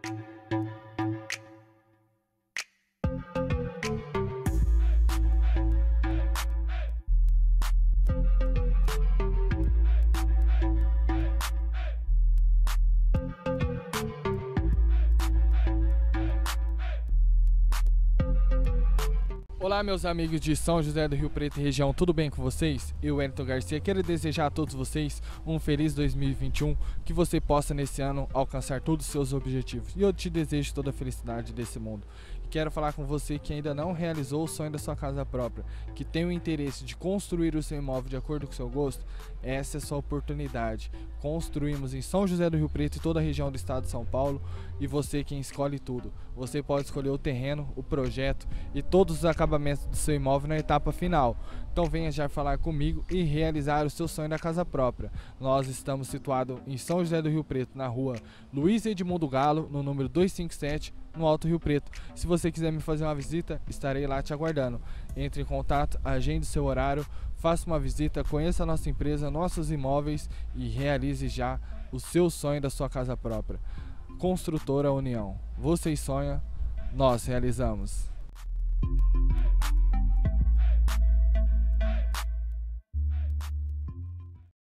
Olá meus amigos de São José do Rio Preto e região, tudo bem com vocês? Eu, Wellington Garcia, quero desejar a todos vocês um feliz 2021, que você possa nesse ano alcançar todos os seus objetivos. E eu te desejo toda a felicidade desse mundo. E quero falar com você que ainda não realizou o sonho da sua casa própria, que tem o interesse de construir o seu imóvel de acordo com o seu gosto. Essa é a sua oportunidade. Construímos em São José do Rio Preto e toda a região do estado de São Paulo, e você quem escolhe tudo. Você pode escolher o terreno, o projeto e todos os acabamentos do seu imóvel na etapa final. Então venha já falar comigo e realizar o seu sonho da casa própria. Nós estamos situados em São José do Rio Preto, na rua Luiz Edmundo Galo, no número 257, no Alto Rio Preto. Se você quiser me fazer uma visita, estarei lá te aguardando. Entre em contato, agende seu horário, faça uma visita, conheça a nossa empresa, nossos imóveis e realize já o seu sonho da sua casa própria. Construtora União. Vocês sonham, nós realizamos.